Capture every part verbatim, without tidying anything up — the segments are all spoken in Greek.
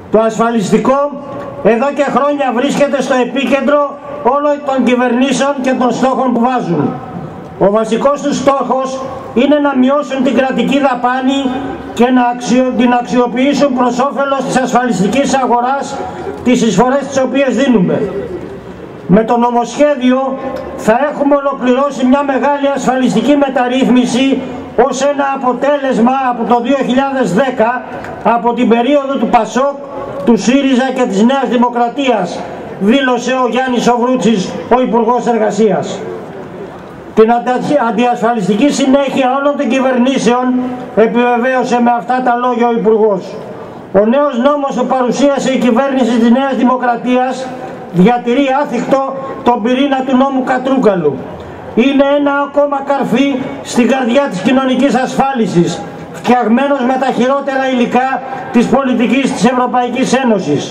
Το ασφαλιστικό εδώ και χρόνια βρίσκεται στο επίκεντρο όλων των κυβερνήσεων και των στόχων που βάζουν. Ο βασικός τους στόχος είναι να μειώσουν την κρατική δαπάνη και να αξιο... την αξιοποιήσουν προς όφελος της ασφαλιστικής αγοράς τις εισφορές τις οποίες δίνουμε. Με το νομοσχέδιο θα έχουμε ολοκληρώσει μια μεγάλη ασφαλιστική μεταρρύθμιση ως ένα αποτέλεσμα από το δύο χιλιάδες δέκα, από την περίοδο του Πασόκ, του ΣΥΡΙΖΑ και της Νέας Δημοκρατίας, δήλωσε ο Γιάννης Οβρούτσης, ο Υπουργός Εργασίας. Την αντιασφαλιστική συνέχεια όλων των κυβερνήσεων επιβεβαίωσε με αυτά τα λόγια ο Υπουργός. Ο νέος νόμος που παρουσίασε η κυβέρνηση της Νέας Δημοκρατίας διατηρεί άθικτο τον πυρήνα του νόμου Κατρούγκαλου. Είναι ένα ακόμα καρφί στην καρδιά της κοινωνικής ασφάλισης, φτιαγμένος με τα χειρότερα υλικά της πολιτικής της Ευρωπαϊκής Ένωσης.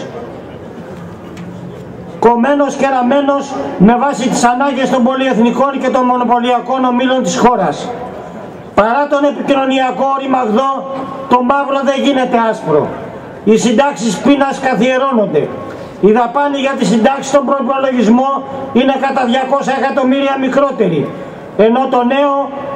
Κομμένος και ραμμένος με βάση τις ανάγκες των πολυεθνικών και των μονοπωλιακών ομίλων της χώρας. Παρά τον επικοινωνιακό ρημαγδό, το μαύρο δεν γίνεται άσπρο. Οι συντάξεις πείνας καθιερώνονται. Η δαπάνη για τη συντάξη στον προϋπολογισμό είναι κατά διακόσια εκατομμύρια μικρότερη, ενώ το νέο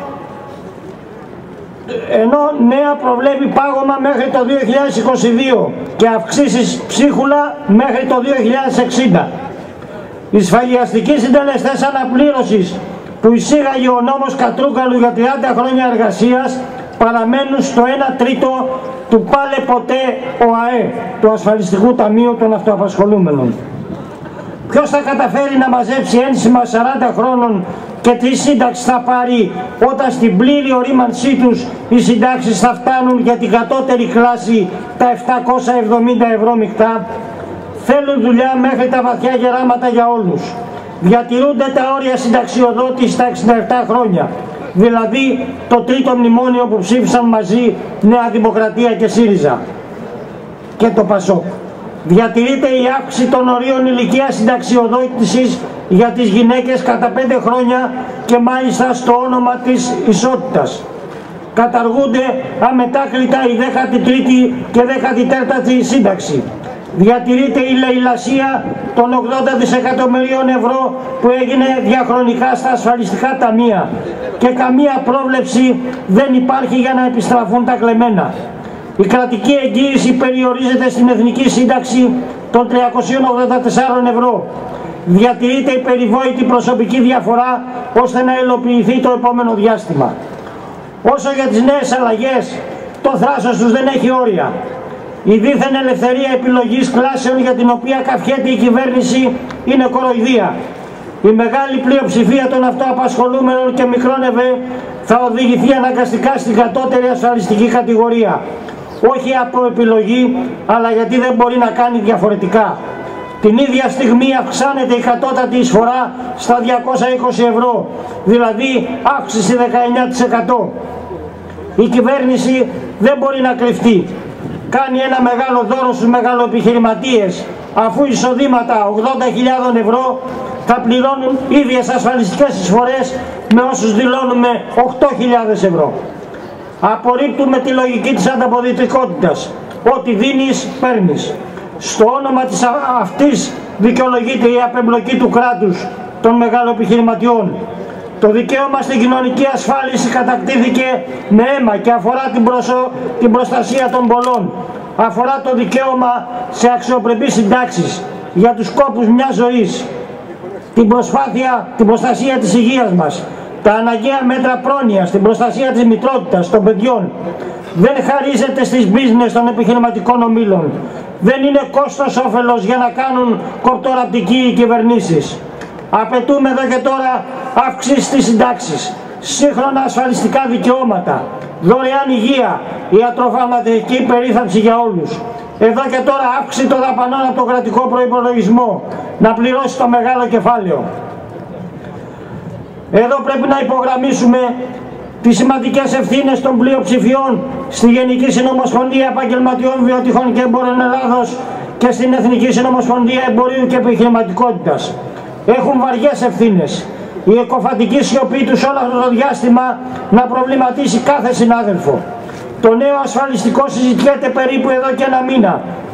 ενώ νέα προβλέπει πάγωμα μέχρι το δύο χιλιάδες είκοσι δύο και αυξήσεις ψίχουλα μέχρι το δύο χιλιάδες εξήντα. Οι σφαγιαστικοί συντελεστές αναπλήρωσης που εισήγαγε ο νόμος Κατρούγκαλου για τριάντα χρόνια εργασίας παραμένουν στο ένα τρίτο του πάλε ποτέ ΟΑΕ, του Ασφαλιστικού Ταμείου των Αυτοαπασχολούμενων. Ποιος θα καταφέρει να μαζέψει ένσημα σαράντα χρόνων και τι σύνταξη θα πάρει όταν στην πλήρη ορίμανσή τους οι συντάξεις θα φτάνουν για την κατώτερη κλάση τα επτακόσια εβδομήντα ευρώ μεικτά. Θέλουν δουλειά μέχρι τα βαθιά γεράματα για όλους. Διατηρούνται τα όρια συνταξιοδότησης στα εξήντα επτά χρόνια, δηλαδή το τρίτο μνημόνιο που ψήφισαν μαζί Νέα Δημοκρατία και ΣΥΡΙΖΑ και το ΠΑΣΟΚ. Διατηρείται η αύξηση των ορίων ηλικίας συνταξιοδότησης για τις γυναίκες κατά πέντε χρόνια και μάλιστα στο όνομα της ισότητας. Καταργούνται αμετάκλητα η δέκατη τρίτη και δέκατη τέταρτη σύνταξη. Διατηρείται η λαιλασία των ογδόντα δισεκατομμυρίων ευρώ που έγινε διαχρονικά στα ασφαλιστικά ταμεία και καμία πρόβλεψη δεν υπάρχει για να επιστραφούν τα κλεμμένα. Η κρατική εγγύηση περιορίζεται στην εθνική σύνταξη των τριακόσια ογδόντα τέσσερα ευρώ. Διατηρείται η περιβόητη προσωπική διαφορά ώστε να υλοποιηθεί το επόμενο διάστημα. Όσο για τις νέες αλλαγές, το θράσος τους δεν έχει όρια. Η δίθεν ελευθερία επιλογής κλάσεων για την οποία καυχέται η κυβέρνηση είναι κοροϊδία. Η μεγάλη πλειοψηφία των αυτοαπασχολούμενων και μικρών ΕΒΕ θα οδηγηθεί αναγκαστικά στην κατώτερη ασφαλιστική κατηγορία. Όχι από επιλογή, αλλά γιατί δεν μπορεί να κάνει διαφορετικά. Την ίδια στιγμή αυξάνεται η κατώτατη εισφορά στα διακόσια είκοσι ευρώ, δηλαδή αύξηση δεκαεννιά τοις εκατό. Η κυβέρνηση δεν μπορεί να κρυφτεί. Κάνει ένα μεγάλο δώρο στους μεγαλοεπιχειρηματίες, αφού εισοδήματα ογδόντα χιλιάδες ευρώ θα πληρώνουν ίδιες ασφαλιστικές εισφορές με όσους δηλώνουμε οκτώ χιλιάδες ευρώ. Απορρίπτουμε τη λογική της ανταποδοτικότητας. Ό,τι δίνεις, παίρνεις. Στο όνομα της αυτής δικαιολογείται η απεμπλοκή του κράτους των μεγαλοεπιχειρηματιών. Το δικαίωμα στην κοινωνική ασφάλιση κατακτήθηκε με αίμα και αφορά την, προσω... την προστασία των πολλών. Αφορά το δικαίωμα σε αξιοπρεπείς συντάξεις για τους κόπους μιας ζωής. Την προσπάθεια, την προστασία της υγείας μας. Τα αναγκαία μέτρα πρόνοιας, την προστασία της μητρότητας των παιδιών. Δεν χαρίζεται στις business των επιχειρηματικών ομίλων. Δεν είναι κόστος όφελος για να κάνουν κορτοραπτικοί οι κυβερνήσεις. Απαιτούμε εδώ και τώρα αύξηση στις συντάξεις, σύγχρονα ασφαλιστικά δικαιώματα, δωρεάν υγεία, ιατροφαρμακευτική περίθαλψη για όλους. Εδώ και τώρα αύξηση των δαπανών από τον κρατικό προϋπολογισμό, να πληρώσει το μεγάλο κεφάλαιο. Εδώ πρέπει να υπογραμμίσουμε τις σημαντικές ευθύνες των πλειοψηφιών στη Γενική Συνομοσπονδία Επαγγελματιών Βιοτυχών και Εμπόρων Ελλάδος και στην Εθνική Συνομοσπονδία Εμπορίου και Επιχειρηματικότητας. Έχουν βαριές ευθύνες. Η εκοφαντική σιωπή τους όλο αυτό το διάστημα να προβληματίσει κάθε συνάδελφο. Το νέο ασφαλιστικό συζητιέται περίπου εδώ και ένα μήνα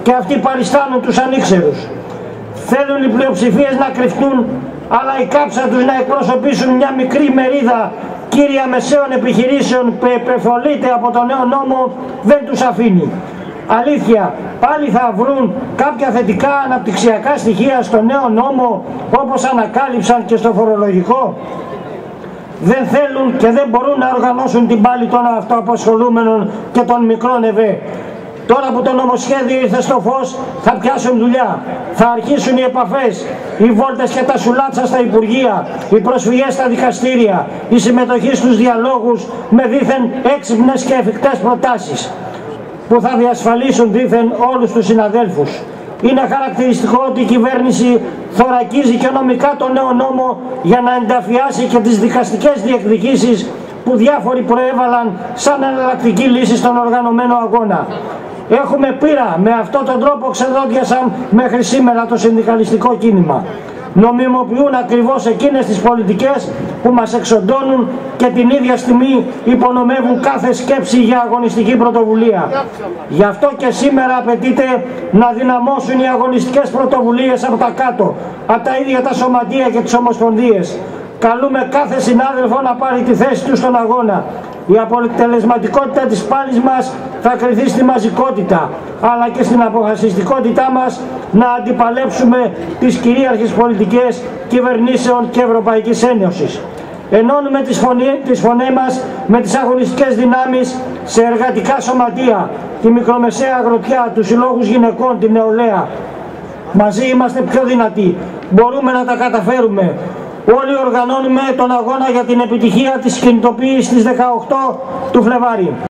και αυτοί παριστάνουν τους ανήξερους. Θέλουν οι πλειοψηφίες να κρυφτούν, αλλά η κάψα τους να εκπροσωπήσουν μια μικρή μερίδα κύρια μεσαίων επιχειρήσεων που επεφολείται από τον νέο νόμο δεν τους αφήνει. Αλήθεια, πάλι θα βρουν κάποια θετικά αναπτυξιακά στοιχεία στο νέο νόμο όπως ανακάλυψαν και στο φορολογικό. Δεν θέλουν και δεν μπορούν να οργανώσουν την πάλη των αυτοαπασχολούμενων και των μικρών ΕΒΕ. Τώρα που το νομοσχέδιο ήρθε στο φως θα πιάσουν δουλειά, θα αρχίσουν οι επαφές, οι βόλτες και τα σουλάτσα στα Υπουργεία, οι προσφυγές στα δικαστήρια, η συμμετοχή στους διαλόγους με δήθεν έξυπνες και εφικτές προτάσεις που θα διασφαλίσουν δήθεν όλους τους συναδέλφους. Είναι χαρακτηριστικό ότι η κυβέρνηση θωρακίζει και νομικά το νέο νόμο για να ενταφιάσει και τις δικαστικές διεκδικήσεις που διάφοροι προέβαλαν σαν εναλλακτική λύση στον οργανωμένο αγώνα. Έχουμε πείρα, με αυτόν τον τρόπο ξεδόντιασαν μέχρι σήμερα το συνδικαλιστικό κίνημα. Νομιμοποιούν ακριβώς εκείνες τις πολιτικές που μας εξοντώνουν και την ίδια στιγμή υπονομεύουν κάθε σκέψη για αγωνιστική πρωτοβουλία. Γι' αυτό και σήμερα απαιτείται να δυναμώσουν οι αγωνιστικές πρωτοβουλίες από τα κάτω, από τα ίδια τα σωματεία και τις ομοσπονδίες. Καλούμε κάθε συνάδελφο να πάρει τη θέση του στον αγώνα. Η αποτελεσματικότητα της πάλης μας θα κριθεί στη μαζικότητα, αλλά και στην αποφασιστικότητά μας να αντιπαλέψουμε τις κυρίαρχες πολιτικές κυβερνήσεων και Ευρωπαϊκής Ένωσης. Ενώνουμε τις, φωνή, τις φωνές μας με τις αγωνιστικές δυνάμεις σε εργατικά σωματεία, τη μικρομεσαία αγροτιά, τους συλλόγους γυναικών, την νεολαία. Μαζί είμαστε πιο δυνατοί, μπορούμε να τα καταφέρουμε. Όλοι οργανώνουμε τον αγώνα για την επιτυχία της κινητοποίησης της δεκαοκτώ του Φλεβάρι.